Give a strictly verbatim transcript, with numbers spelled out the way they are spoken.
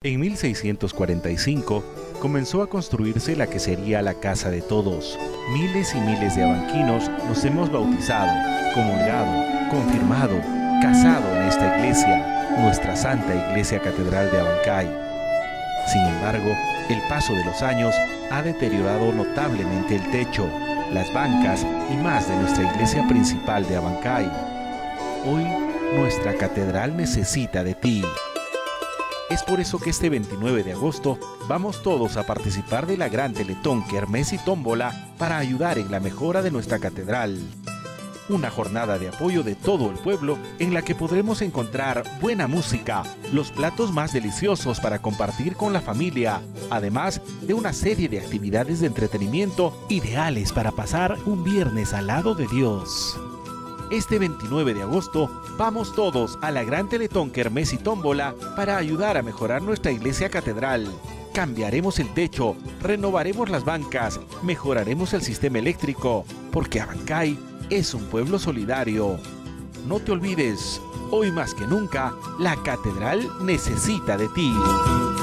En mil seiscientos cuarenta y cinco comenzó a construirse la que sería la casa de todos. Miles y miles de abanquinos nos hemos bautizado, comulgado, confirmado, casado en esta iglesia, nuestra Santa Iglesia Catedral de Abancay. Sin embargo, el paso de los años ha deteriorado notablemente el techo, las bancas y más de nuestra iglesia principal de Abancay. Hoy, nuestra catedral necesita de ti. Es por eso que este veintinueve de agosto vamos todos a participar de la gran Teletón Kermés y Tómbola para ayudar en la mejora de nuestra catedral. Una jornada de apoyo de todo el pueblo en la que podremos encontrar buena música, los platos más deliciosos para compartir con la familia, además de una serie de actividades de entretenimiento ideales para pasar un viernes al lado de Dios. Este veintinueve de agosto vamos todos a la gran Teletón Kermés y Tómbola para ayudar a mejorar nuestra iglesia catedral. Cambiaremos el techo, renovaremos las bancas, mejoraremos el sistema eléctrico, porque Abancay es un pueblo solidario. No te olvides, hoy más que nunca, la catedral necesita de ti.